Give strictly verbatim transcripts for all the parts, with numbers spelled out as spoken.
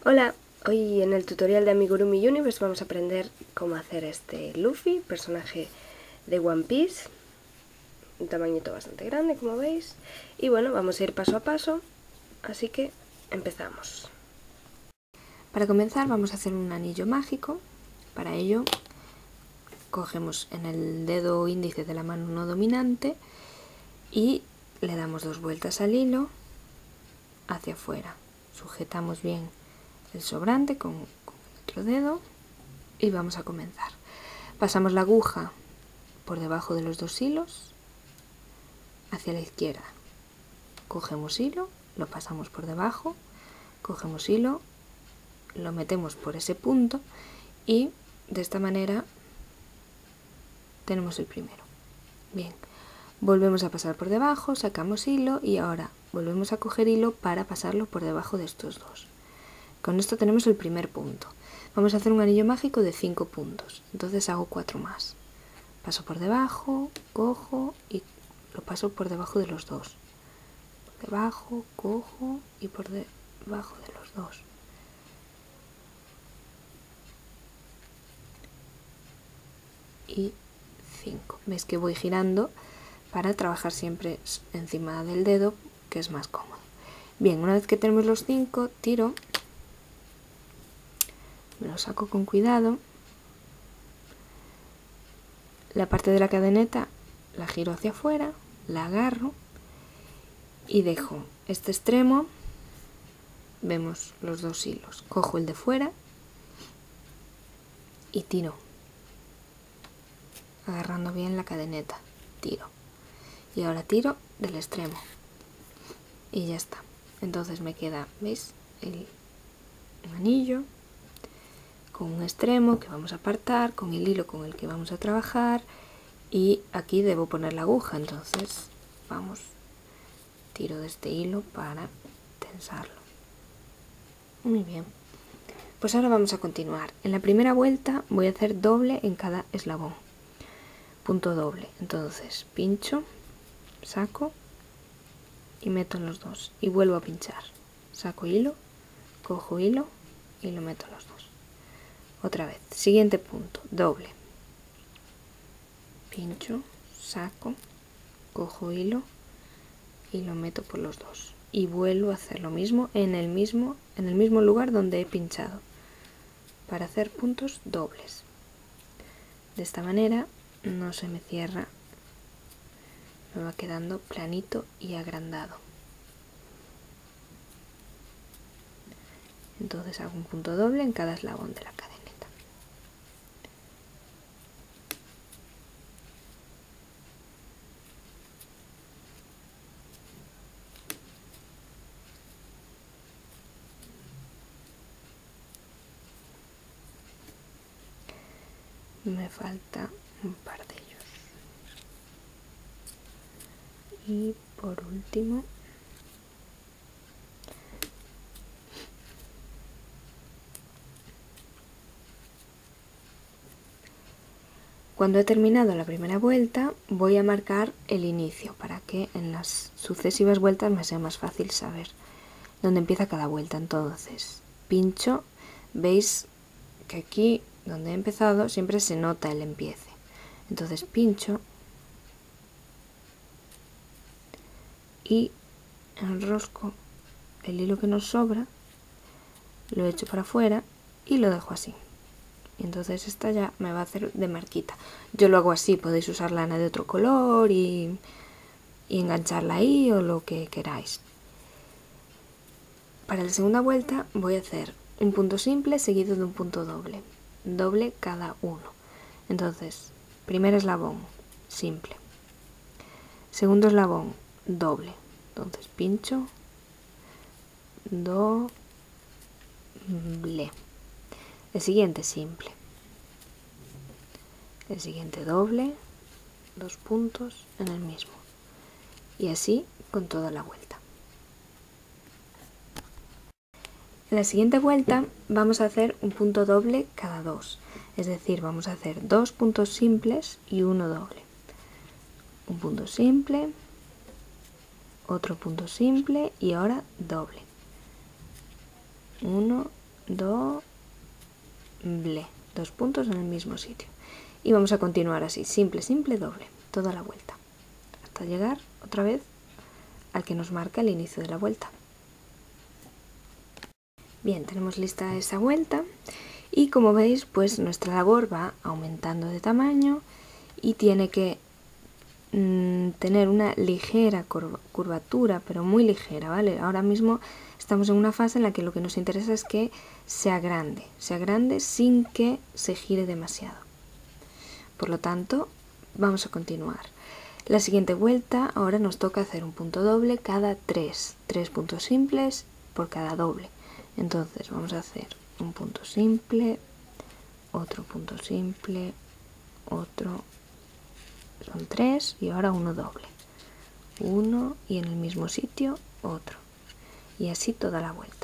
Hola, hoy en el tutorial de Amigurumi Universe vamos a aprender cómo hacer este Luffy, personaje de One Piece, un tamañito bastante grande como veis, y bueno, vamos a ir paso a paso, así que empezamos. Para comenzar vamos a hacer un anillo mágico. Para ello cogemos en el dedo índice de la mano no dominante y le damos dos vueltas al hilo hacia afuera, sujetamos bien el sobrante con, con el otro dedo y vamos a comenzar. Pasamos la aguja por debajo de los dos hilos hacia la izquierda, cogemos hilo, lo pasamos por debajo, cogemos hilo, lo metemos por ese punto y de esta manera tenemos el primero. Bien, volvemos a pasar por debajo, sacamos hilo y ahora volvemos a coger hilo para pasarlo por debajo de estos dos. Con esto tenemos el primer punto. Vamos a hacer un anillo mágico de cinco puntos, entonces hago cuatro más. Paso por debajo, cojo y lo paso por debajo de los dos. Por debajo, cojo y por debajo de los dos. Y cinco. Ves que voy girando para trabajar siempre encima del dedo, que es más cómodo. Bien, una vez que tenemos los cinco, tiro, me lo saco con cuidado, la parte de la cadeneta la giro hacia afuera, la agarro y dejo este extremo, vemos los dos hilos, cojo el de fuera y tiro, agarrando bien la cadeneta, tiro, y ahora tiro del extremo y ya está. Entonces me queda, ¿veis? El anillo con un extremo que vamos a apartar, con el hilo con el que vamos a trabajar, y aquí debo poner la aguja, entonces vamos, tiro de este hilo para tensarlo. Muy bien, pues ahora vamos a continuar. En la primera vuelta voy a hacer doble en cada eslabón, punto doble, entonces pincho, saco y meto en los dos y vuelvo a pinchar, saco hilo, cojo hilo y lo meto en los dos. Otra vez, siguiente punto, doble, pincho, saco, cojo hilo y lo meto por los dos y vuelvo a hacer lo mismo en el mismo, en el mismo lugar donde he pinchado para hacer puntos dobles. De esta manera no se me cierra, me va quedando planito y agrandado. Entonces hago un punto doble en cada eslabón de la cadeneta. Me falta un par de ellos. Y por último, cuando he terminado la primera vuelta voy a marcar el inicio para que en las sucesivas vueltas me sea más fácil saber dónde empieza cada vuelta. Entonces pincho, veis que aquí donde he empezado siempre se nota el empiece, entonces pincho y enrosco el hilo que nos sobra, lo echo para afuera y lo dejo así. Y entonces esta ya me va a hacer de marquita. Yo lo hago así, podéis usar lana de otro color y, y engancharla ahí o lo que queráis. Para la segunda vuelta voy a hacer un punto simple seguido de un punto doble, doble cada uno. Entonces, primer eslabón, simple. Segundo eslabón, doble. Entonces pincho, doble. El siguiente simple, el siguiente doble, dos puntos en el mismo y así con toda la vuelta. En la siguiente vuelta vamos a hacer un punto doble cada dos, es decir, vamos a hacer dos puntos simples y uno doble. Un punto simple, otro punto simple y ahora doble. Uno doble, dos puntos en el mismo sitio. Y vamos a continuar así, simple, simple, doble, toda la vuelta, hasta llegar otra vez al que nos marca el inicio de la vuelta. Bien, tenemos lista esa vuelta y como veis, pues nuestra labor va aumentando de tamaño y tiene que mmm, tener una ligera curva, curvatura, pero muy ligera, ¿vale? Ahora mismo estamos en una fase en la que lo que nos interesa es que sea grande, sea grande sin que se gire demasiado. Por lo tanto, vamos a continuar. La siguiente vuelta, ahora nos toca hacer un punto doble cada tres, tres puntos simples por cada doble. Entonces vamos a hacer un punto simple, otro punto simple, otro, son tres y ahora uno doble. Uno y en el mismo sitio otro. Y así toda la vuelta.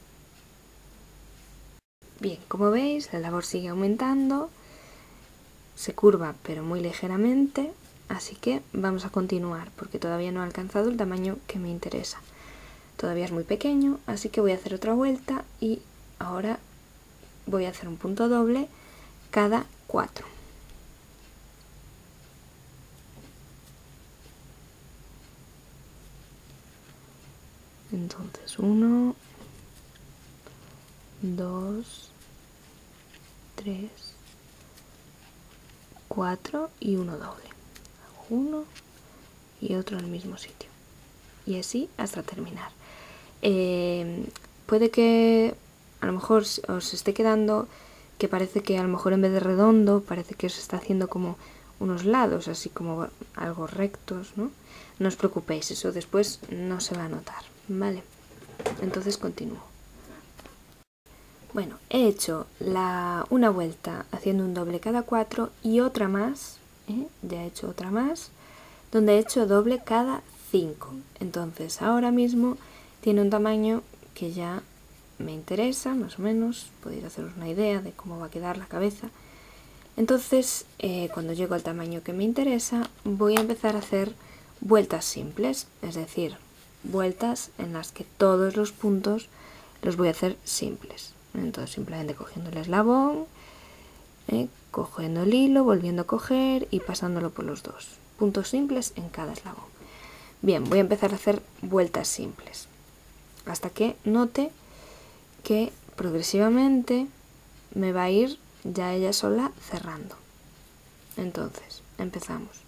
Bien, como veis, la labor sigue aumentando, se curva pero muy ligeramente, así que vamos a continuar porque todavía no ha alcanzado el tamaño que me interesa. Todavía es muy pequeño, así que voy a hacer otra vuelta y ahora voy a hacer un punto doble cada cuatro. Entonces uno, dos, tres, cuatro y uno doble. Hago uno y otro en el mismo sitio. Y así hasta terminar. Eh, puede que a lo mejor os esté quedando que parece que a lo mejor en vez de redondo parece que os está haciendo como unos lados, así como algo rectos, ¿no? No os preocupéis, eso después no se va a notar, ¿vale? Entonces continúo. Bueno, he hecho la, una vuelta haciendo un doble cada cuatro y otra más, ¿eh? Ya he hecho otra más, donde he hecho doble cada cinco. Entonces ahora mismo tiene un tamaño que ya me interesa, más o menos, podéis haceros una idea de cómo va a quedar la cabeza. Entonces, eh, cuando llego al tamaño que me interesa, voy a empezar a hacer vueltas simples, es decir, vueltas en las que todos los puntos los voy a hacer simples. Entonces, simplemente cogiendo el eslabón, eh, cogiendo el hilo, volviendo a coger y pasándolo por los dos. Puntos simples en cada eslabón. Bien, voy a empezar a hacer vueltas simples hasta que note que progresivamente me va a ir ya ella sola cerrando. Entonces, empezamos.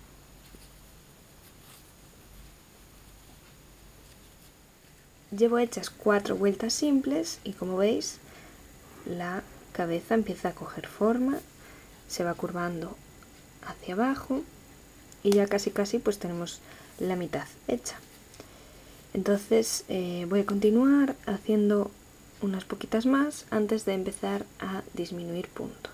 Llevo hechas cuatro vueltas simples y como veis la cabeza empieza a coger forma, se va curvando hacia abajo y ya casi casi pues tenemos la mitad hecha. Entonces eh, voy a continuar haciendo unas poquitas más antes de empezar a disminuir puntos.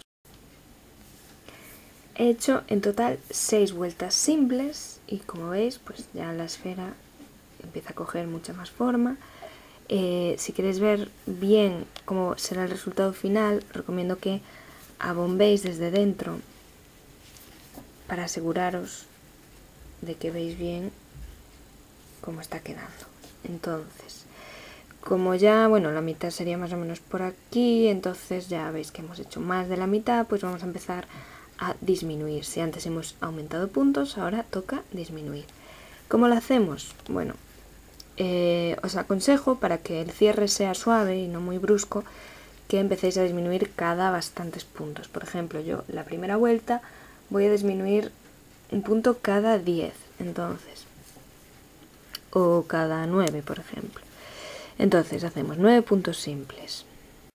He hecho en total seis vueltas simples y como veis pues ya la esfera empieza a coger mucha más forma. Eh, si queréis ver bien cómo será el resultado final, recomiendo que abombéis desde dentro para aseguraros de que veis bien cómo está quedando. Entonces, como ya, bueno, la mitad sería más o menos por aquí, entonces ya veis que hemos hecho más de la mitad, pues vamos a empezar a disminuir. Si antes hemos aumentado puntos, ahora toca disminuir. ¿Cómo lo hacemos? Bueno, eh, os aconsejo, para que el cierre sea suave y no muy brusco, que empecéis a disminuir cada bastantes puntos. Por ejemplo, yo la primera vuelta voy a disminuir un punto cada diez, entonces, o cada nueve, por ejemplo. Entonces hacemos nueve puntos simples.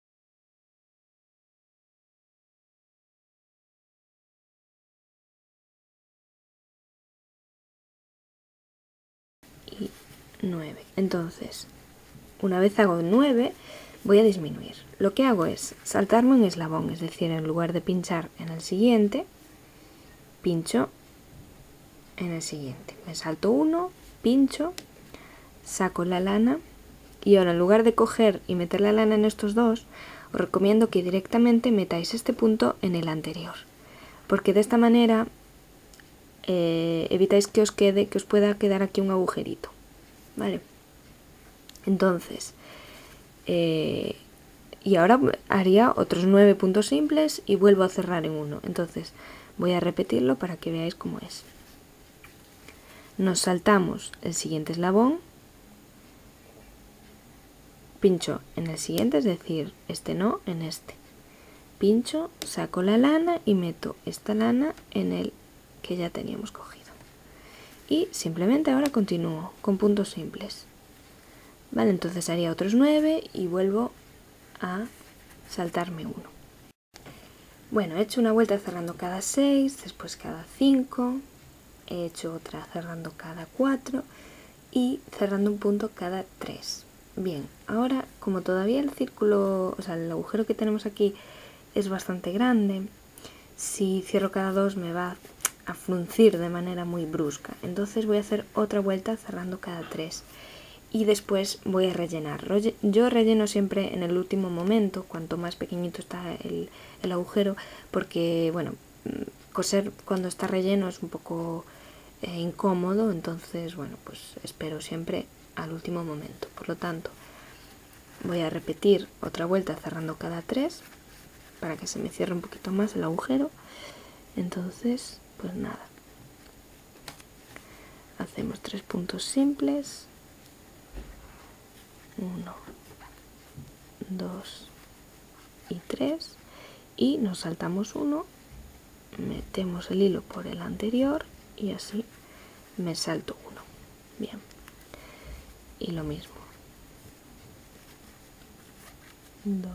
Y nueve. Entonces, una vez hago nueve, voy a disminuir. Lo que hago es saltarme un eslabón, es decir, en lugar de pinchar en el siguiente, pincho en el siguiente. Me salto uno, pincho, saco la lana y ahora en lugar de coger y meter la lana en estos dos, os recomiendo que directamente metáis este punto en el anterior, porque de esta manera eh, evitáis que os quede, que os pueda quedar aquí un agujerito, ¿vale? Entonces, eh, y ahora haría otros nueve puntos simples y vuelvo a cerrar en uno. Entonces voy a repetirlo para que veáis cómo es. Nos saltamos el siguiente eslabón, pincho en el siguiente, es decir, este no, en este. Pincho, saco la lana y meto esta lana en el que ya teníamos cogido. Y simplemente ahora continúo con puntos simples. Vale, entonces haría otros nueve y vuelvo a saltarme uno. Bueno, he hecho una vuelta cerrando cada seis, después cada cinco, he hecho otra cerrando cada cuatro y cerrando un punto cada tres. Bien, ahora como todavía el círculo, o sea, el agujero que tenemos aquí es bastante grande, si cierro cada dos me va a fruncir de manera muy brusca. Entonces voy a hacer otra vuelta cerrando cada tres y después voy a rellenar. Yo relleno siempre en el último momento, cuanto más pequeñito está el, el agujero, porque bueno, coser cuando está relleno es un poco eh, incómodo, entonces bueno, pues espero siempre al último momento. Por lo tanto, voy a repetir otra vuelta cerrando cada tres para que se me cierre un poquito más el agujero. Entonces, pues nada, hacemos tres puntos simples, uno, dos y tres, y nos saltamos uno, metemos el hilo por el anterior y así me salto uno. Bien, y lo mismo, dos,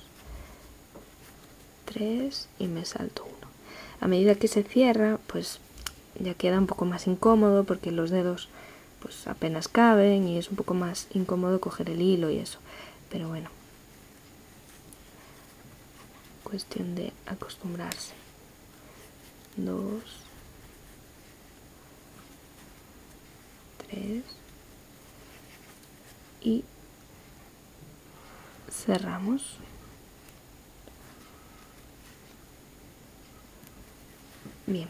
tres y me salto uno. A medida que se cierra, pues ya queda un poco más incómodo porque los dedos pues apenas caben y es un poco más incómodo coger el hilo y eso. Pero bueno, cuestión de acostumbrarse. Dos, tres y cerramos. Bien.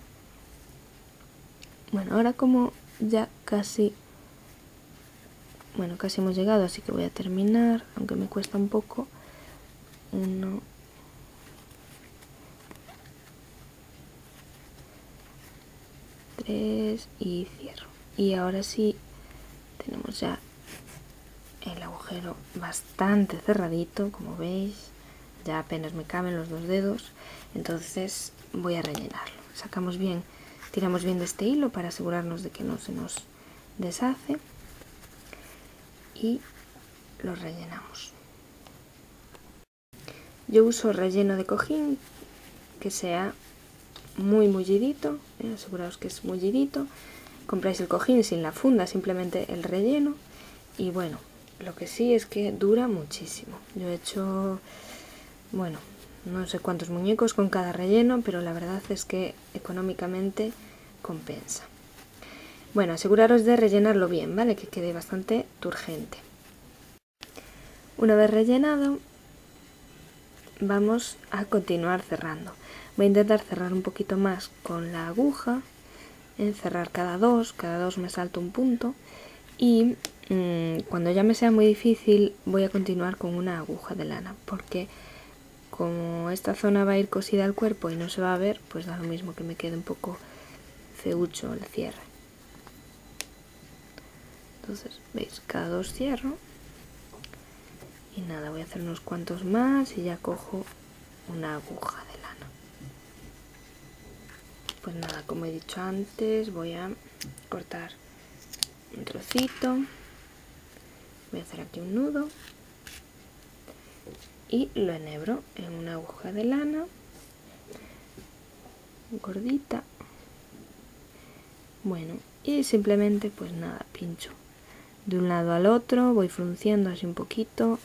Bueno, ahora como ya casi, bueno, casi hemos llegado, así que voy a terminar, aunque me cuesta un poco. Uno, tres y cierro. Y ahora sí tenemos ya el agujero bastante cerradito, como veis, ya apenas me caben los dos dedos. Entonces voy a rellenarlo. Sacamos bien, tiramos bien de este hilo para asegurarnos de que no se nos deshace y lo rellenamos. Yo uso relleno de cojín que sea muy mullidito, eh, aseguraos que es mullidito. Compráis el cojín sin la funda, simplemente el relleno. Y bueno, lo que sí es que dura muchísimo. Yo he hecho, bueno, no sé cuántos muñecos con cada relleno, pero la verdad es que económicamente compensa. Bueno, aseguraros de rellenarlo bien, ¿vale? Que quede bastante turgente. Una vez rellenado, vamos a continuar cerrando. Voy a intentar cerrar un poquito más con la aguja, en cerrar cada dos, cada dos me salto un punto y mmm, cuando ya me sea muy difícil voy a continuar con una aguja de lana, porque como esta zona va a ir cosida al cuerpo y no se va a ver, pues da lo mismo que me quede un poco feucho el cierre. Entonces, veis, cada dos cierro y nada, voy a hacer unos cuantos más y ya cojo una aguja de lana. Pues nada, como he dicho antes, voy a cortar un trocito, voy a hacer aquí un nudo y lo enhebro en una aguja de lana gordita. Bueno, y simplemente pues nada, pincho de un lado al otro, voy frunciendo así un poquito,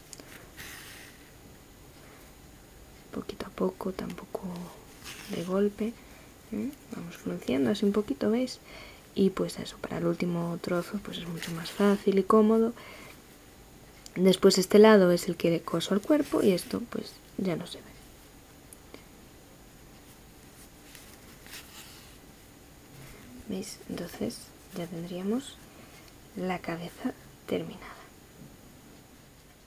poquito a poco, tampoco de golpe, ¿eh? Vamos frunciendo así un poquito, ¿veis? Y pues eso, para el último trozo pues es mucho más fácil y cómodo. Después este lado es el que coso al cuerpo y esto pues ya no se ve. ¿Veis? Entonces ya tendríamos la cabeza terminada.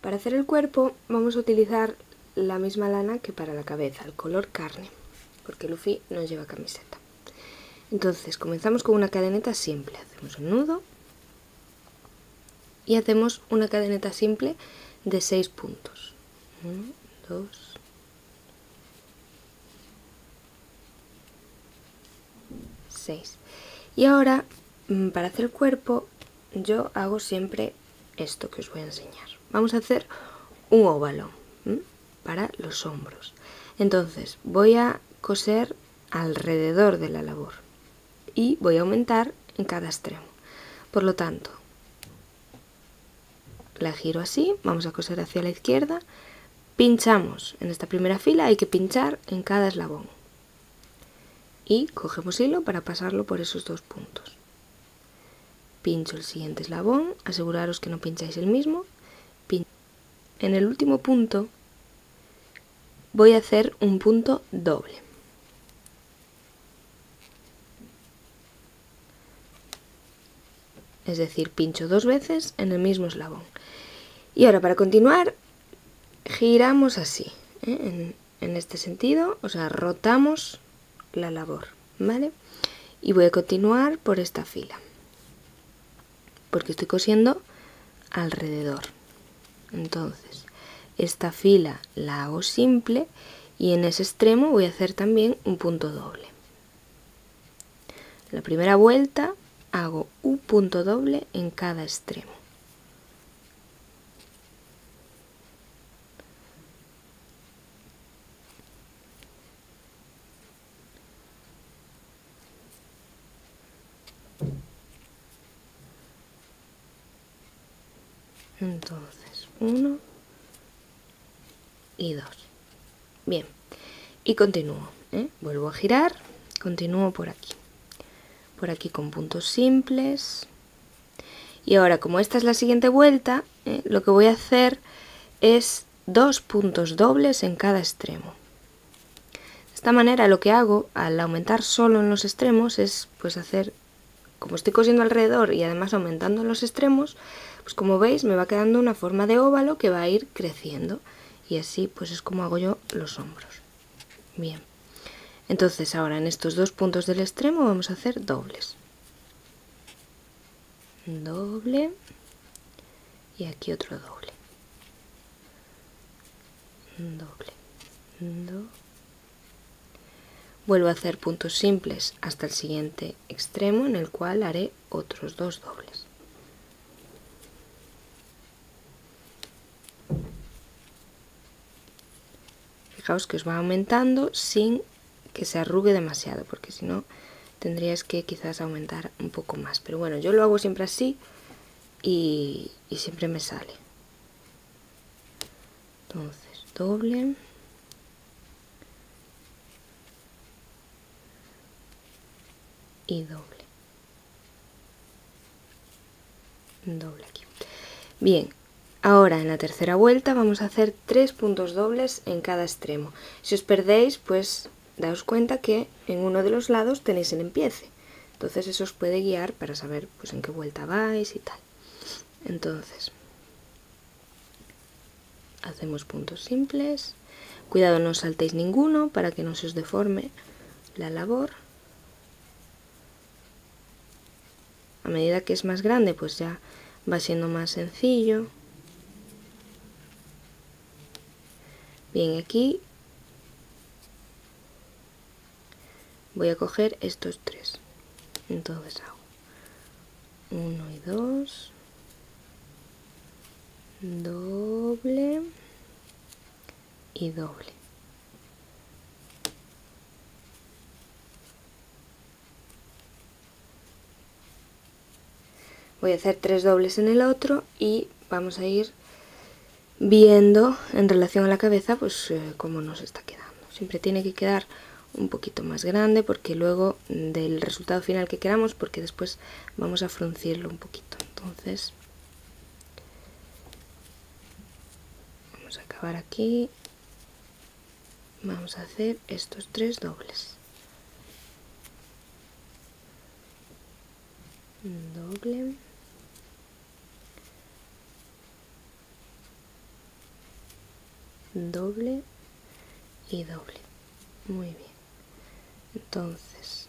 Para hacer el cuerpo vamos a utilizar la misma lana que para la cabeza, el color carne, porque Luffy no lleva camiseta. Entonces comenzamos con una cadeneta simple, hacemos un nudo y hacemos una cadeneta simple de seis puntos. uno, dos, seis. Y ahora, para hacer el cuerpo, yo hago siempre esto que os voy a enseñar. Vamos a hacer un óvalo ¿m? para los hombros. Entonces voy a coser alrededor de la labor y voy a aumentar en cada extremo. Por lo tanto, la giro así, vamos a coser hacia la izquierda, pinchamos en esta primera fila, hay que pinchar en cada eslabón y cogemos hilo para pasarlo por esos dos puntos. Pincho el siguiente eslabón, aseguraros que no pincháis el mismo. En el último punto voy a hacer un punto doble. Es decir, pincho dos veces en el mismo eslabón. Y ahora para continuar, giramos así, ¿eh? en, en este sentido, o sea, rotamos la labor, ¿vale? Y voy a continuar por esta fila, porque estoy cosiendo alrededor. Entonces, esta fila la hago simple y en ese extremo voy a hacer también un punto doble. La primera vuelta hago un punto doble en cada extremo. Entonces, uno y dos. Bien, y continúo, ¿eh? Vuelvo a girar, continúo por aquí. Por aquí con puntos simples. Y ahora, como esta es la siguiente vuelta, ¿eh? lo que voy a hacer es dos puntos dobles en cada extremo. De esta manera lo que hago al aumentar solo en los extremos es pues hacer, como estoy cosiendo alrededor y además aumentando en los extremos, pues como veis me va quedando una forma de óvalo que va a ir creciendo. Y así pues es como hago yo los hombros. Bien. Entonces ahora en estos dos puntos del extremo vamos a hacer dobles. Doble. Y aquí otro doble. Doble. Do. Vuelvo a hacer puntos simples hasta el siguiente extremo en el cual haré otros dos dobles. Fijaos que os va aumentando sin que se arrugue demasiado, porque si no tendríais que quizás aumentar un poco más. Pero bueno, yo lo hago siempre así y, y siempre me sale. Entonces, doble. Y doble. Doble aquí. Bien. Ahora en la tercera vuelta vamos a hacer tres puntos dobles en cada extremo. Si os perdéis, pues daos cuenta que en uno de los lados tenéis el empiece. Entonces eso os puede guiar para saber pues en qué vuelta vais y tal. Entonces, hacemos puntos simples. Cuidado, no os saltéis ninguno para que no se os deforme la labor. A medida que es más grande, pues ya va siendo más sencillo. Bien, aquí voy a coger estos tres. Entonces hago uno y dos, doble y doble. Voy a hacer tres dobles en el otro y vamos a ir viendo en relación a la cabeza pues eh, cómo nos está quedando. Siempre tiene que quedar un poquito más grande porque luego del resultado final que queramos, porque después vamos a fruncirlo un poquito. Entonces vamos a acabar aquí, vamos a hacer estos tres dobles. Doble doble y doble. Muy bien. Entonces,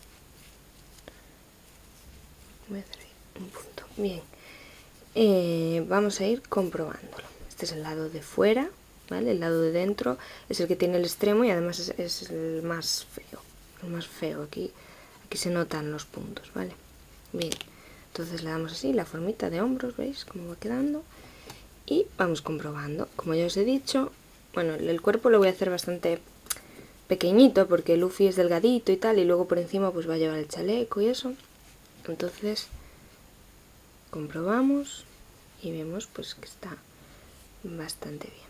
voy a hacer ahí un punto. Bien. Eh, vamos a ir comprobándolo. Este es el lado de fuera, ¿vale? El lado de dentro es el que tiene el extremo y además es, es el más feo. El más feo. Aquí, aquí se notan los puntos, ¿vale? Bien. Entonces le damos así la formita de hombros, ¿veis cómo va quedando? Y vamos comprobando. Como ya os he dicho, bueno, el cuerpo lo voy a hacer bastante pequeñito porque Luffy es delgadito y tal, y luego por encima pues va a llevar el chaleco y eso. Entonces comprobamos y vemos pues que está bastante bien.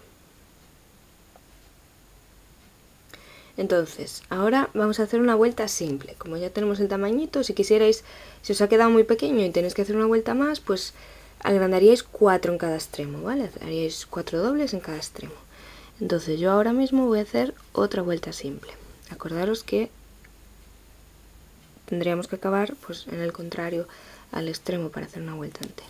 Entonces, ahora vamos a hacer una vuelta simple. Como ya tenemos el tamañito, si quisierais, si os ha quedado muy pequeño y tenéis que hacer una vuelta más, pues agrandaríais cuatro en cada extremo, ¿vale? Haríais cuatro dobles en cada extremo. Entonces yo ahora mismo voy a hacer otra vuelta simple. Acordaros que tendríamos que acabar pues en el contrario al extremo para hacer una vuelta entera.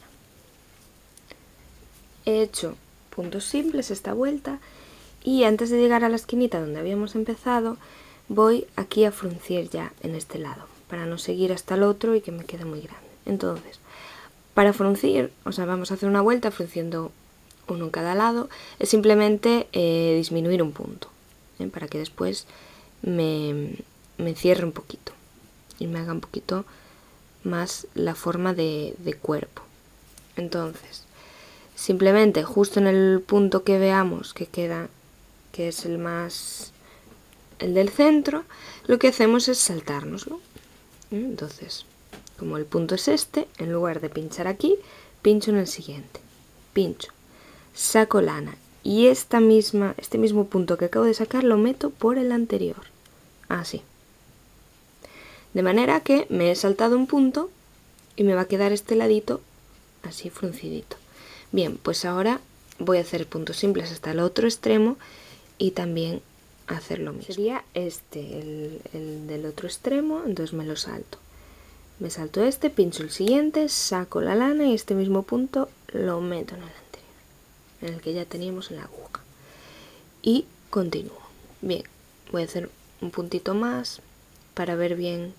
He hecho puntos simples esta vuelta y antes de llegar a la esquinita donde habíamos empezado, voy aquí a fruncir ya en este lado, para no seguir hasta el otro y que me quede muy grande. Entonces, para fruncir, o sea, vamos a hacer una vuelta frunciendo uno en cada lado, es simplemente eh, disminuir un punto, ¿eh? Para que después me, me cierre un poquito y me haga un poquito más la forma de, de cuerpo. Entonces, simplemente justo en el punto que veamos que queda, que es el más, el del centro, lo que hacemos es saltárnoslo. Entonces, como el punto es este, en lugar de pinchar aquí, pincho en el siguiente. Pincho, saco lana y esta misma, este mismo punto que acabo de sacar lo meto por el anterior. Así. De manera que me he saltado un punto y me va a quedar este ladito así fruncidito. Bien, pues ahora voy a hacer puntos simples hasta el otro extremo y también hacer lo mismo. Sería este, el, el del otro extremo, entonces me lo salto. Me salto este, pincho el siguiente, saco la lana y este mismo punto lo meto en el anterior, en el que ya teníamos en la aguja. Y continúo. Bien, voy a hacer un puntito más para ver bien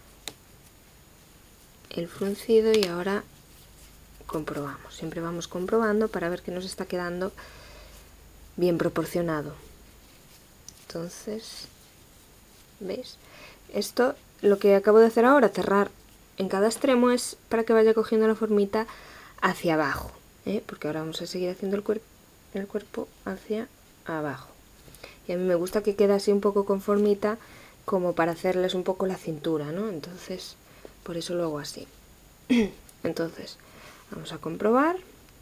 el fruncido y ahora comprobamos. Siempre vamos comprobando para ver que nos está quedando bien proporcionado. Entonces, ¿veis? Esto, lo que acabo de hacer ahora, cerrar en cada extremo, es para que vaya cogiendo la formita hacia abajo, ¿eh? Porque ahora vamos a seguir haciendo el, cuer el cuerpo hacia abajo. Y a mí me gusta que quede así un poco con formita, como para hacerles un poco la cintura, ¿no? Entonces, por eso lo hago así. Entonces, vamos a comprobar.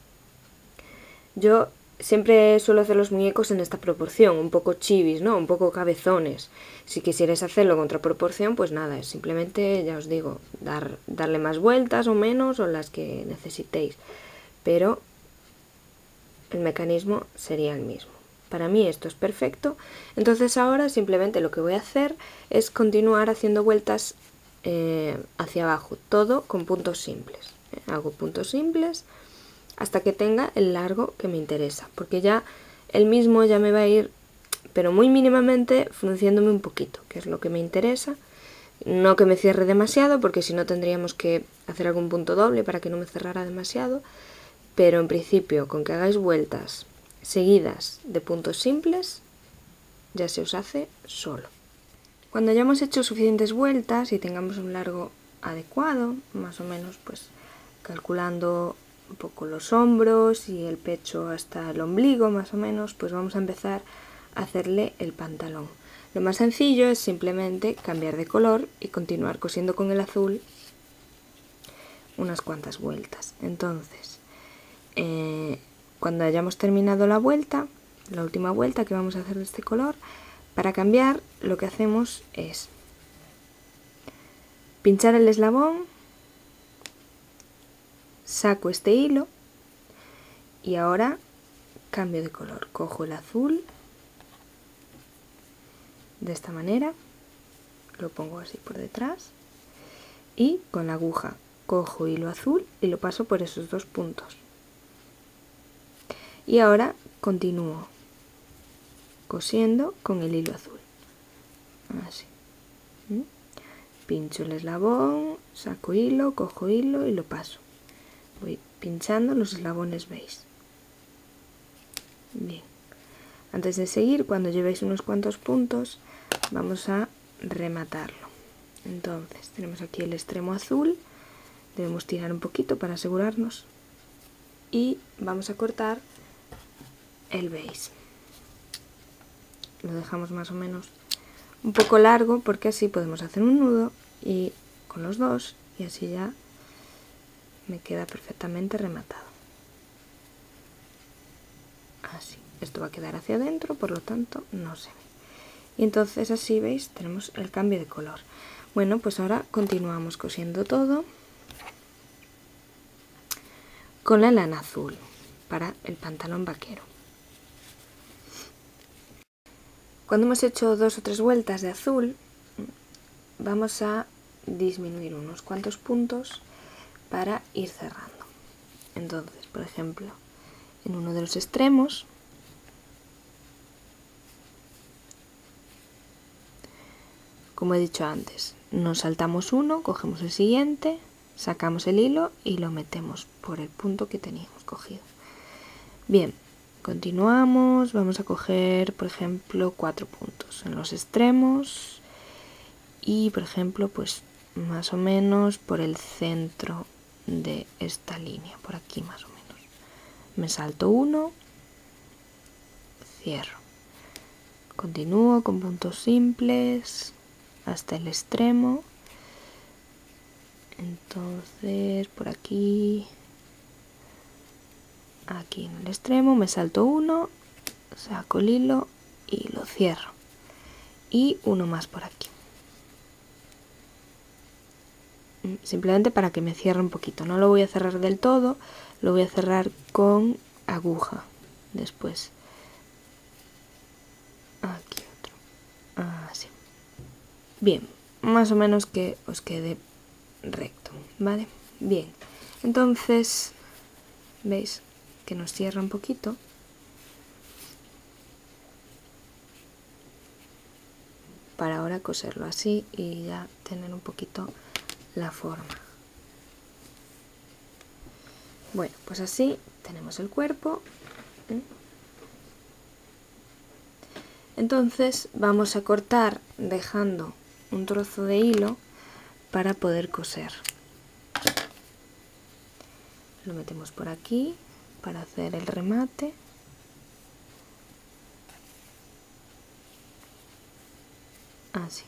Yo siempre suelo hacer los muñecos en esta proporción, un poco chivis, ¿no? Un poco cabezones. Si quisierais hacerlo en otra proporción, pues nada, es simplemente, ya os digo, dar, darle más vueltas o menos, o las que necesitéis. Pero el mecanismo sería el mismo. Para mí esto es perfecto. Entonces ahora simplemente lo que voy a hacer es continuar haciendo vueltas eh, hacia abajo, todo con puntos simples. Hago puntos simples hasta que tenga el largo que me interesa, porque ya el mismo ya me va a ir, pero muy mínimamente, frunciéndome un poquito, que es lo que me interesa. No que me cierre demasiado, porque si no tendríamos que hacer algún punto doble para que no me cerrara demasiado, pero en principio con que hagáis vueltas seguidas de puntos simples ya se os hace solo. Cuando hayamos hecho suficientes vueltas y tengamos un largo adecuado, más o menos pues calculando un poco los hombros y el pecho hasta el ombligo más o menos, pues vamos a empezar a hacerle el pantalón. Lo más sencillo es simplemente cambiar de color y continuar cosiendo con el azul unas cuantas vueltas. Entonces, eh, cuando hayamos terminado la vuelta, la última vuelta que vamos a hacer de este color, para cambiar lo que hacemos es pinchar el eslabón, saco este hilo y ahora cambio de color. Cojo el azul de esta manera, lo pongo así por detrás y con la aguja cojo hilo azul y lo paso por esos dos puntos. Y ahora continúo cosiendo con el hilo azul. Así. ¿Mm? Pincho el eslabón, saco hilo, cojo hilo y lo paso. Voy pinchando los eslabones, ¿veis? Bien. Antes de seguir, cuando llevéis unos cuantos puntos, vamos a rematarlo. Entonces, tenemos aquí el extremo azul, debemos tirar un poquito para asegurarnos y vamos a cortar el base. Lo dejamos más o menos un poco largo porque así podemos hacer un nudo y con los dos y así ya me queda perfectamente rematado. Así. Esto va a quedar hacia adentro, por lo tanto no se ve. Y entonces así, ¿veis? Tenemos el cambio de color. Bueno, pues ahora continuamos cosiendo todo con la lana azul para el pantalón vaquero. Cuando hemos hecho dos o tres vueltas de azul, vamos a disminuir unos cuantos puntos para ir cerrando. Entonces, por ejemplo, en uno de los extremos como he dicho antes, nos saltamos uno, cogemos el siguiente, sacamos el hilo y lo metemos por el punto que teníamos cogido. Bien, continuamos, vamos a coger, por ejemplo, cuatro puntos en los extremos y, por ejemplo, pues más o menos por el centro de esta línea, por aquí más o menos. Me salto uno, cierro. Continúo con puntos simples hasta el extremo. Entonces por aquí, aquí en el extremo me salto uno, saco el hilo y lo cierro. Y uno más por aquí. Simplemente para que me cierre un poquito. No lo voy a cerrar del todo, lo voy a cerrar con aguja después. Aquí otro. Así. Bien, más o menos que os quede recto, ¿vale? Bien, entonces, ¿veis que nos cierra un poquito? Para ahora coserlo así y ya tener un poquito la forma. Bueno, pues así tenemos el cuerpo. Entonces vamos a cortar dejando un trozo de hilo para poder coser. Lo metemos por aquí para hacer el remate. Así.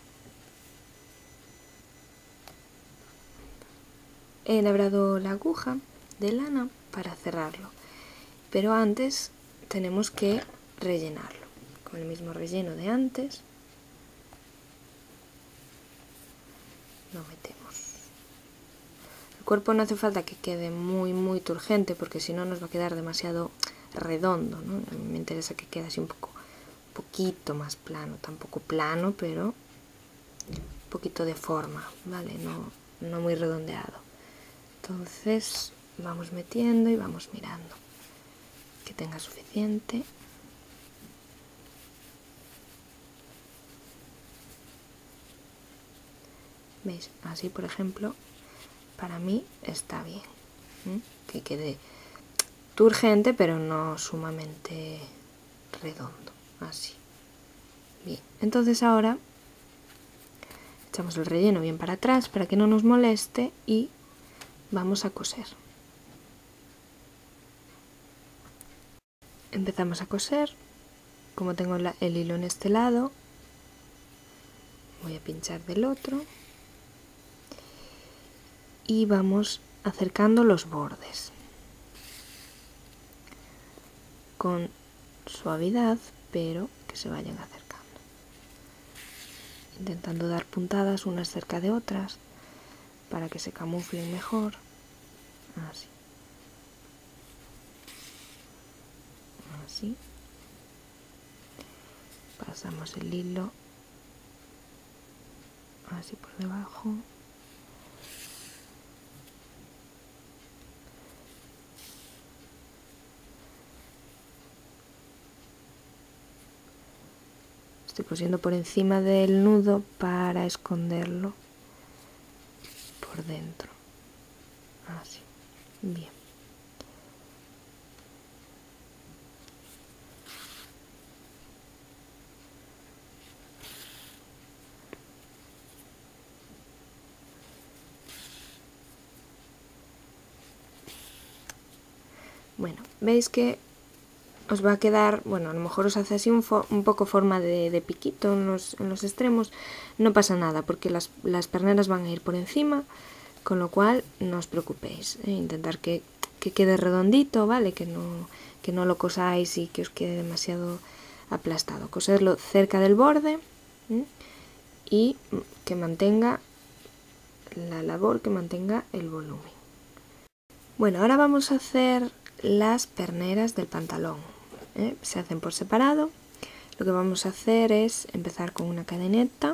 He labrado la aguja de lana para cerrarlo, pero antes tenemos que rellenarlo con el mismo relleno de antes. Lo metemos. El cuerpo no hace falta que quede muy muy turgente porque si no nos va a quedar demasiado redondo, ¿no? A mí me interesa que quede así un poco, un poquito más plano, tampoco plano, pero un poquito de forma, ¿vale? No, no muy redondeado. Entonces vamos metiendo y vamos mirando que tenga suficiente. ¿Veis? Así, por ejemplo, para mí está bien. ¿eh? Que quede turgente, pero no sumamente redondo. Así. Bien. Entonces ahora echamos el relleno bien para atrás para que no nos moleste y vamos a coser. Empezamos a coser. Como tengo la, el hilo en este lado, voy a pinchar del otro. Y vamos acercando los bordes con suavidad, pero que se vayan acercando, intentando dar puntadas unas cerca de otras para que se camuflen mejor. Así, así. Pasamos el hilo así por debajo. Estoy cosiendo por encima del nudo para esconderlo por dentro. Así. Bien. Bueno, veis que os va a quedar, bueno, a lo mejor os hace así un, un poco forma de, de piquito en los, en los extremos. No pasa nada porque las, las perneras van a ir por encima, con lo cual no os preocupéis. ¿eh? Intentar que, que quede redondito, ¿vale? Que no, que no lo cosáis y que os quede demasiado aplastado. Coserlo cerca del borde, ¿eh? Y que mantenga la labor, que mantenga el volumen. Bueno, ahora vamos a hacer las perneras del pantalón. ¿eh? Se hacen por separado. Lo que vamos a hacer es empezar con una cadeneta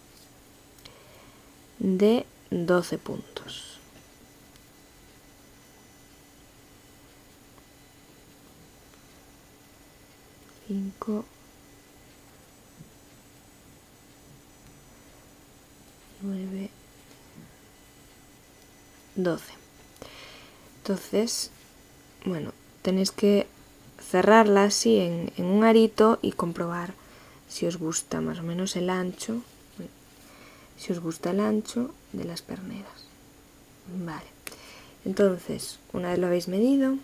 de doce puntos. cinco, nueve, doce. Entonces, bueno, tenéis que cerrarla así en, en un arito y comprobar si os gusta más o menos el ancho, si os gusta el ancho de las perneras. Vale, entonces, una vez lo habéis medido,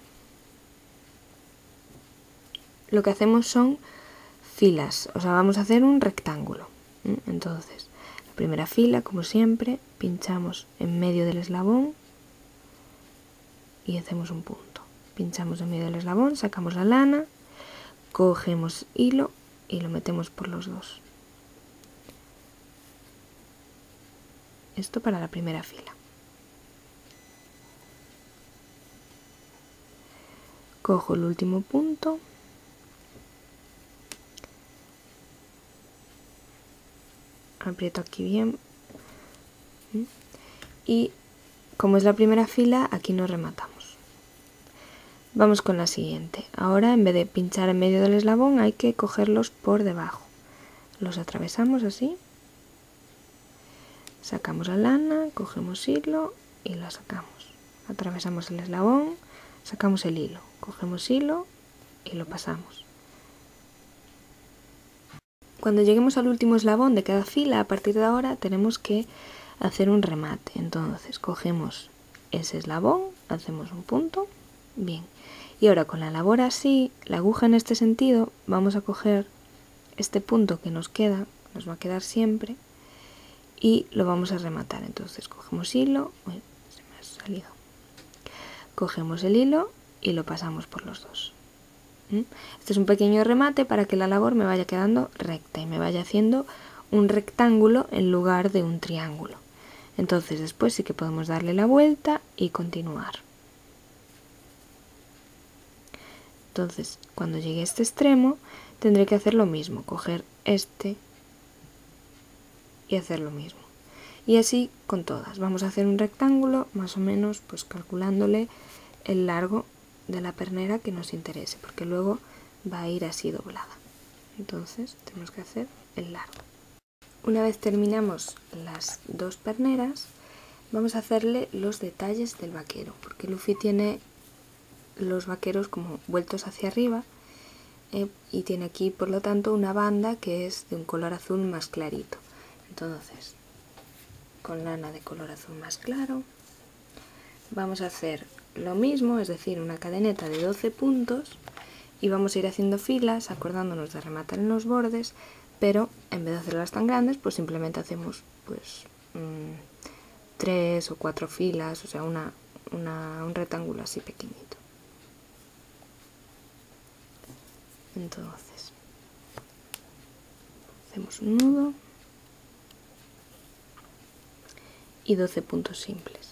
lo que hacemos son filas, o sea, vamos a hacer un rectángulo. Entonces, la primera fila, como siempre, pinchamos en medio del eslabón y hacemos un punto. Pinchamos en medio del eslabón, sacamos la lana, cogemos hilo y lo metemos por los dos. Esto para la primera fila. Cojo el último punto, aprieto aquí bien y como es la primera fila, aquí nos rematamos. Vamos con la siguiente. Ahora, en vez de pinchar en medio del eslabón, hay que cogerlos por debajo. Los atravesamos así. Sacamos la lana, cogemos hilo y la sacamos. Atravesamos el eslabón, sacamos el hilo. Cogemos hilo y lo pasamos. Cuando lleguemos al último eslabón de cada fila, a partir de ahora, tenemos que hacer un remate. Entonces, cogemos ese eslabón, hacemos un punto. Bien. Y ahora con la labor así, la aguja en este sentido, vamos a coger este punto que nos queda, nos va a quedar siempre, y lo vamos a rematar. Entonces cogemos hilo, uy, se me ha salido, cogemos el hilo y lo pasamos por los dos. ¿Mm? Este es un pequeño remate para que la labor me vaya quedando recta y me vaya haciendo un rectángulo en lugar de un triángulo. Entonces después sí que podemos darle la vuelta y continuar. Entonces, cuando llegue a este extremo, tendré que hacer lo mismo, coger este y hacer lo mismo. Y así con todas. Vamos a hacer un rectángulo, más o menos, pues calculándole el largo de la pernera que nos interese, porque luego va a ir así doblada. Entonces, tenemos que hacer el largo. Una vez terminamos las dos perneras, vamos a hacerle los detalles del vaquero, porque Luffy tiene los vaqueros como vueltos hacia arriba eh, y tiene aquí por lo tanto una banda que es de un color azul más clarito. Entonces, con lana de color azul más claro vamos a hacer lo mismo, es decir, una cadeneta de doce puntos, y vamos a ir haciendo filas acordándonos de rematar en los bordes, pero en vez de hacerlas tan grandes, pues simplemente hacemos pues mmm, tres o cuatro filas, o sea una, una, un rectángulo así pequeñito. Entonces, hacemos un nudo y doce puntos simples.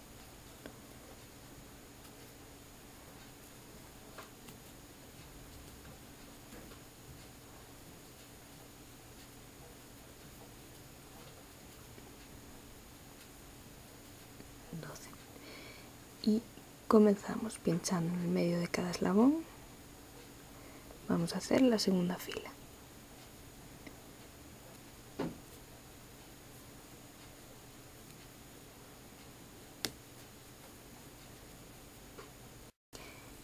doce. Y comenzamos pinchando en el medio de cada eslabón. Vamos a hacer la segunda fila.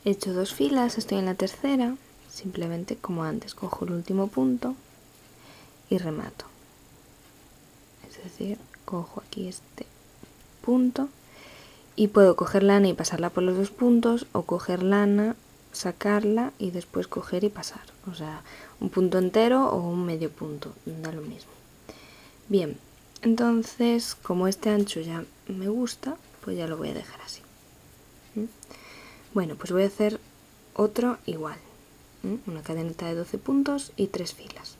He hecho dos filas, estoy en la tercera, simplemente como antes, cojo el último punto y remato. Es decir, cojo aquí este punto y puedo coger lana y pasarla por los dos puntos, o coger lana, sacarla y después coger y pasar. O sea, un punto entero o un medio punto, da lo mismo. Bien, entonces como este ancho ya me gusta, pues ya lo voy a dejar así. ¿Mm? Bueno, pues voy a hacer otro igual. ¿Mm? Una cadeneta de doce puntos y tres filas.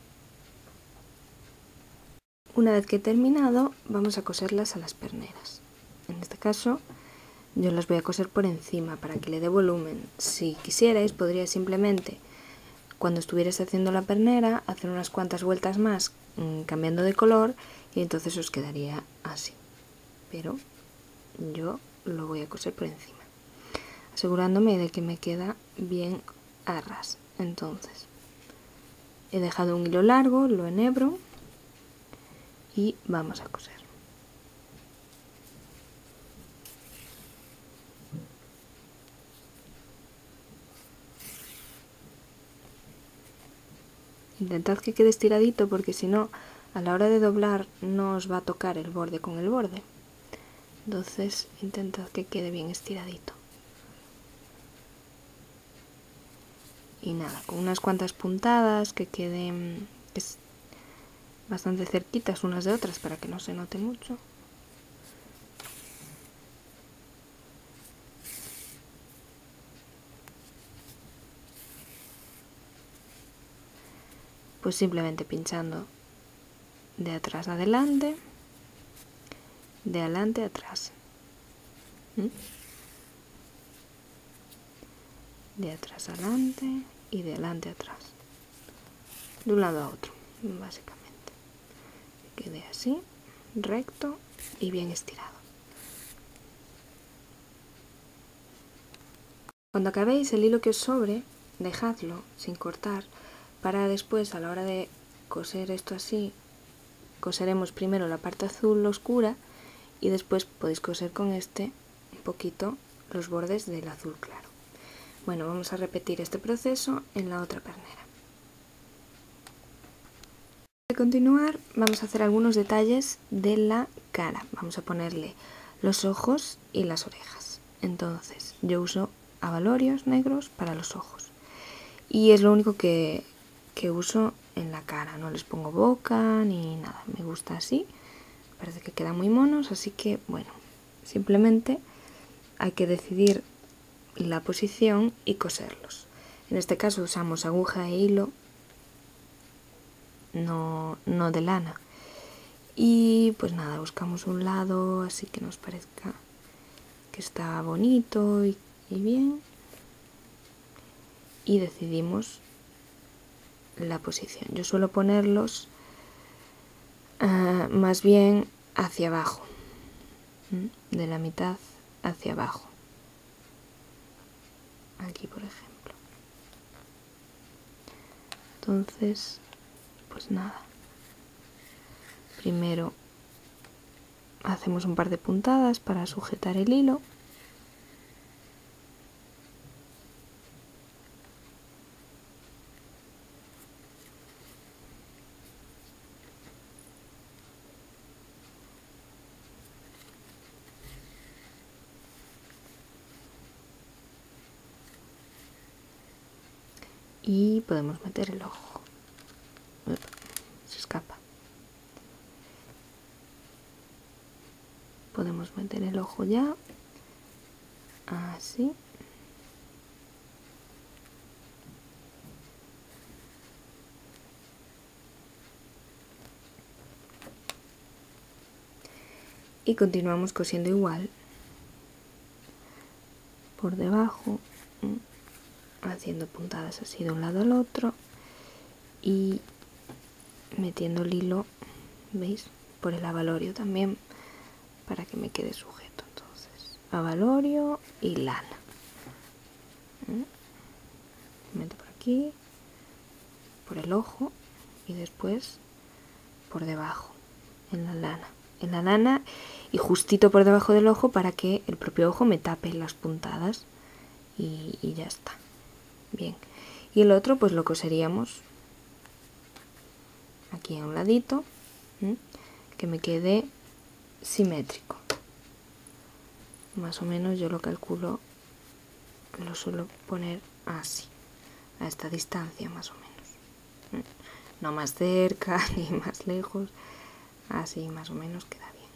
Una vez que he terminado, vamos a coserlas a las perneras. En este caso, yo las voy a coser por encima para que le dé volumen. Si quisierais, podríais simplemente, cuando estuvierais haciendo la pernera, hacer unas cuantas vueltas más mmm, cambiando de color, y entonces os quedaría así. Pero yo lo voy a coser por encima, asegurándome de que me queda bien a ras. Entonces, he dejado un hilo largo, lo enhebro y vamos a coser. Intentad que quede estiradito, porque si no, a la hora de doblar no os va a tocar el borde con el borde. Entonces intentad que quede bien estiradito. Y nada, con unas cuantas puntadas que queden es bastante cerquitas unas de otras para que no se note mucho. Pues simplemente pinchando de atrás a adelante, de adelante a atrás. ¿Mm? De atrás a adelante y de adelante a atrás. De un lado a otro, básicamente. Que quede así, recto y bien estirado. Cuando acabéis, el hilo que os sobre, dejadlo sin cortar, para después, a la hora de coser esto así, coseremos primero la parte azul oscura y después podéis coser con este un poquito los bordes del azul claro. Bueno, vamos a repetir este proceso en la otra pernera. Antes de continuar, vamos a hacer algunos detalles de la cara. Vamos a ponerle los ojos y las orejas. Entonces, yo uso abalorios negros para los ojos y es lo único que, que uso en la cara. No les pongo boca ni nada, me gusta así, parece que quedan muy monos, así que bueno, simplemente hay que decidir la posición y coserlos. En este caso usamos aguja e hilo, no, no de lana. Y pues nada, buscamos un lado así que nos parezca que está bonito y, y bien, y decidimos la posición. Yo suelo ponerlos uh, más bien hacia abajo, ¿m? De la mitad hacia abajo. Aquí, por ejemplo. Entonces, pues nada. Primero hacemos un par de puntadas para sujetar el hilo. Y podemos meter el ojo. Uy, se escapa. Podemos meter el ojo ya. Así. Y continuamos cosiendo igual. Por debajo. Haciendo puntadas así de un lado al otro y metiendo el hilo, ¿veis? Por el abalorio también, para que me quede sujeto. Entonces, abalorio y lana. ¿Mm? Meto por aquí, por el ojo y después por debajo, en la lana. En la lana y justito por debajo del ojo para que el propio ojo me tape las puntadas y, y ya está. Bien, y el otro pues lo coseríamos aquí a un ladito, ¿eh? Que me quede simétrico. Más o menos yo lo calculo, lo suelo poner así, a esta distancia más o menos. ¿eh? No más cerca ni más lejos, así más o menos queda bien.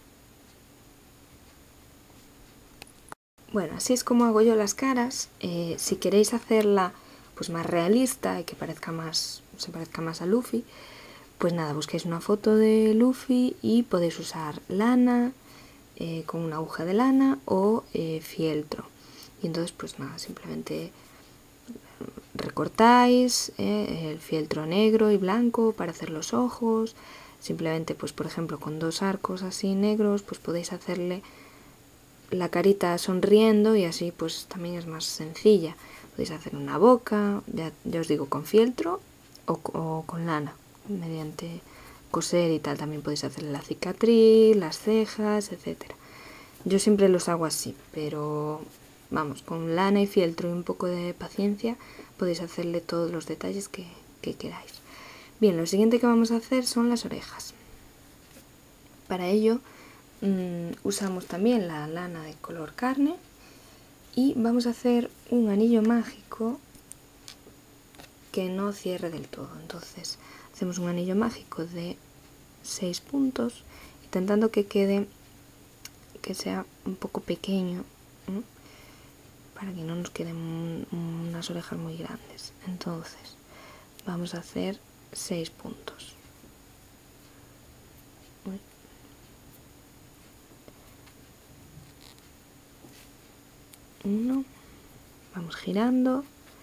Bueno, así es como hago yo las caras. Eh, si queréis hacerla pues más realista y que parezca más, se parezca más a Luffy, pues nada, busquéis una foto de Luffy y podéis usar lana, eh, con una aguja de lana o eh, fieltro. Y entonces pues nada, simplemente recortáis eh, el fieltro negro y blanco para hacer los ojos. Simplemente pues por ejemplo con dos arcos así negros pues podéis hacerle la carita sonriendo y así pues también es más sencilla. Podéis hacer una boca, ya, ya os digo, con fieltro o, o con lana, mediante coser y tal. También podéis hacerle la cicatriz, las cejas, etcétera. Yo siempre los hago así, pero vamos, con lana y fieltro y un poco de paciencia podéis hacerle todos los detalles que, que queráis. Bien, lo siguiente que vamos a hacer son las orejas. Para ello mmm, usamos también la lana de color carne y vamos a hacer un anillo mágico que no cierre del todo. Entonces hacemos un anillo mágico de seis puntos, intentando que quede, que sea un poco pequeño, ¿eh? Para que no nos queden un, unas orejas muy grandes. Entonces vamos a hacer seis puntos. Uy. Uno, vamos girando,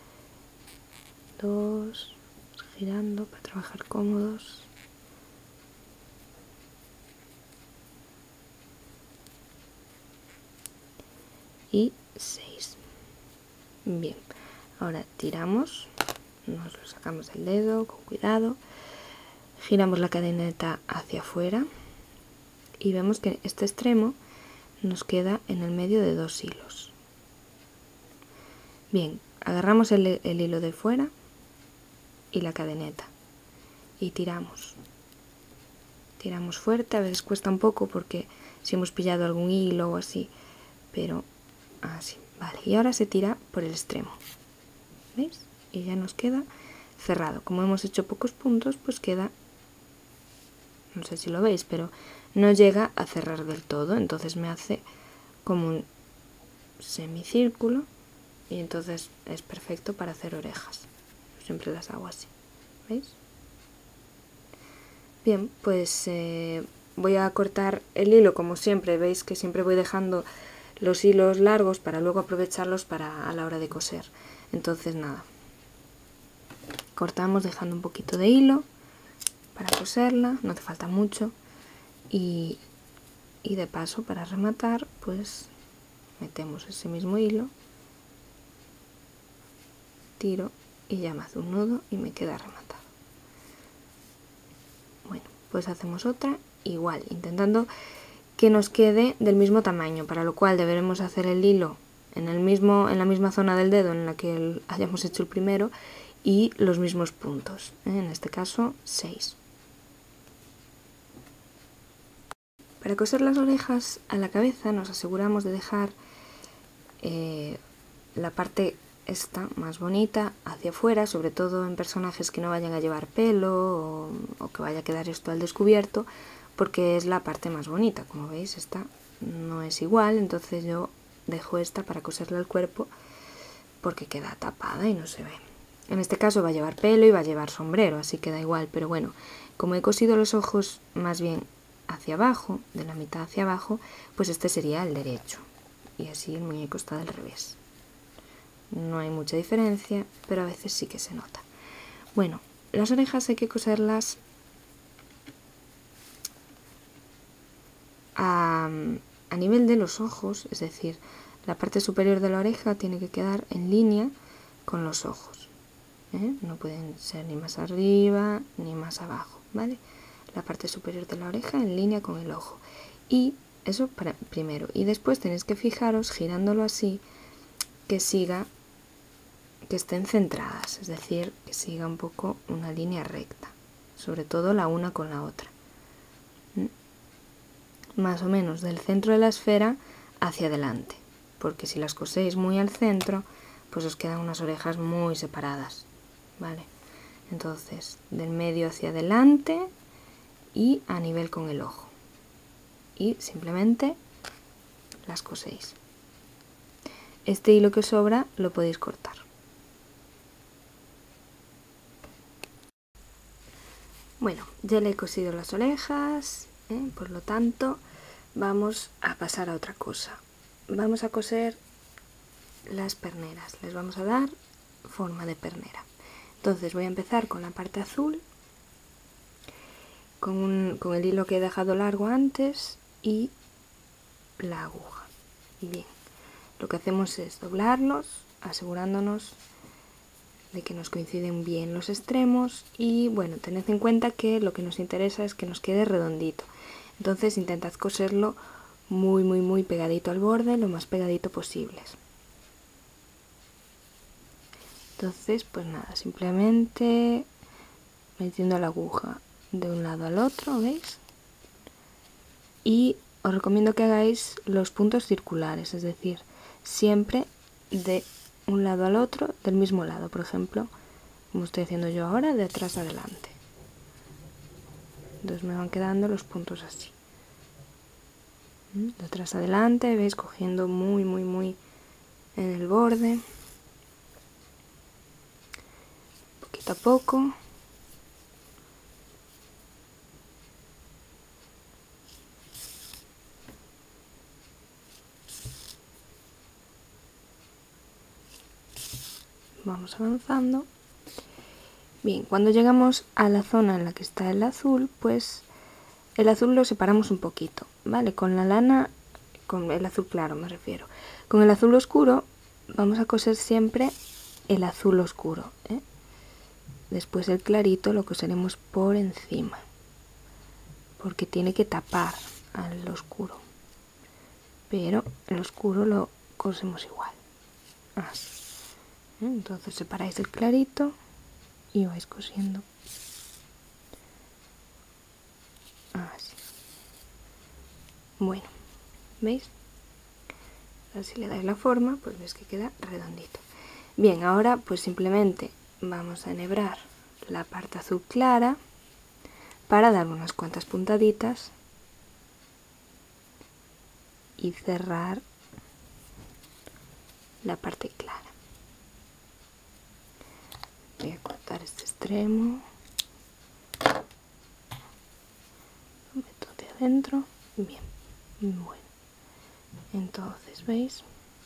dos, girando para trabajar cómodos, y seis. Bien, ahora tiramos, nos lo sacamos del dedo con cuidado, giramos la cadeneta hacia afuera y vemos que este extremo nos queda en el medio de dos hilos. Bien, agarramos el, el hilo de fuera y la cadeneta y tiramos. Tiramos fuerte, a veces cuesta un poco porque si hemos pillado algún hilo o así, pero así, vale. Y ahora se tira por el extremo, ¿veis? Y ya nos queda cerrado. Como hemos hecho pocos puntos, pues queda, no sé si lo veis, pero no llega a cerrar del todo, entonces me hace como un semicírculo y entonces es perfecto para hacer orejas. Yo siempre las hago así, ¿veis? Bien, pues eh, voy a cortar el hilo como siempre. Veis que siempre voy dejando los hilos largos para luego aprovecharlos para a la hora de coser. Entonces nada, cortamos dejando un poquito de hilo para coserla, no hace falta mucho, y, y de paso para rematar pues metemos ese mismo hilo, tiro y ya me hace un nudo y me queda rematado. Bueno, pues hacemos otra igual, intentando que nos quede del mismo tamaño, para lo cual deberemos hacer el hilo en, el mismo, en la misma zona del dedo en la que el, hayamos hecho el primero y los mismos puntos, ¿eh? En este caso seis. Para coser las orejas a la cabeza nos aseguramos de dejar eh, la parte esta más bonita hacia afuera, sobre todo en personajes que no vayan a llevar pelo o, o que vaya a quedar esto al descubierto, porque es la parte más bonita. Como veis, esta no es igual, entonces yo dejo esta para coserle al cuerpo porque queda tapada y no se ve. En este caso va a llevar pelo y va a llevar sombrero, así que da igual, pero bueno, como he cosido los ojos más bien hacia abajo, de la mitad hacia abajo, pues este sería el derecho y así el muñeco está del revés. No hay mucha diferencia, pero a veces sí que se nota. Bueno, las orejas hay que coserlas a, a nivel de los ojos, es decir, la parte superior de la oreja tiene que quedar en línea con los ojos, ¿eh? No pueden ser ni más arriba ni más abajo, ¿vale? La parte superior de la oreja en línea con el ojo. Y eso para primero. Y después tenéis que fijaros, girándolo así, que siga que estén centradas, es decir, que siga un poco una línea recta, sobre todo la una con la otra. Más o menos del centro de la esfera hacia adelante, porque si las coséis muy al centro, pues os quedan unas orejas muy separadas, ¿vale? Entonces, del medio hacia adelante y a nivel con el ojo. Y simplemente las coséis. Este hilo que sobra lo podéis cortar. Bueno, ya le he cosido las orejas, ¿eh? Por lo tanto, vamos a pasar a otra cosa. Vamos a coser las perneras, les vamos a dar forma de pernera. Entonces voy a empezar con la parte azul, con, un, con el hilo que he dejado largo antes y la aguja. Bien, lo que hacemos es doblarlos, asegurándonos de que nos coinciden bien los extremos y bueno, tened en cuenta que lo que nos interesa es que nos quede redondito. Entonces intentad coserlo muy muy muy pegadito al borde, lo más pegadito posible. Entonces, pues nada, simplemente metiendo la aguja de un lado al otro, ¿veis? Y os recomiendo que hagáis los puntos circulares, es decir, siempre de un lado al otro, del mismo lado, por ejemplo, como estoy haciendo yo ahora, de atrás adelante. Entonces me van quedando los puntos así. De atrás adelante, ¿veis? Cogiendo muy, muy, muy en el borde. Poquito a poco. Vamos avanzando. Bien, cuando llegamos a la zona en la que está el azul, pues el azul lo separamos un poquito, ¿vale? Con la lana, con el azul claro me refiero. Con el azul oscuro vamos a coser siempre el azul oscuro, ¿eh? Después el clarito lo coseremos por encima, porque tiene que tapar al oscuro. Pero el oscuro lo cosemos igual. Así. Entonces separáis el clarito y vais cosiendo así. Bueno, ¿veis? Ahora si le dais la forma, pues veis que queda redondito. Bien, ahora pues simplemente vamos a enhebrar la parte azul clara para dar unas cuantas puntaditas y cerrar la parte clara. Voy a cortar este extremo, lo meto de adentro, bien, bueno, entonces veis,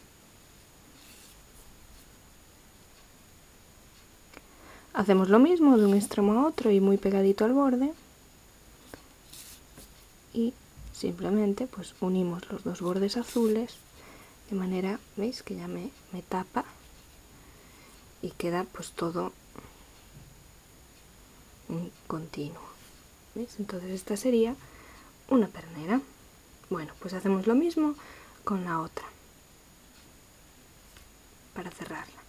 hacemos lo mismo de un extremo a otro y muy pegadito al borde y simplemente pues unimos los dos bordes azules de manera, veis que ya me, me tapa y queda pues todo un continuo. ¿Veis? Entonces esta sería una pernera. Bueno, pues hacemos lo mismo con la otra para cerrarla.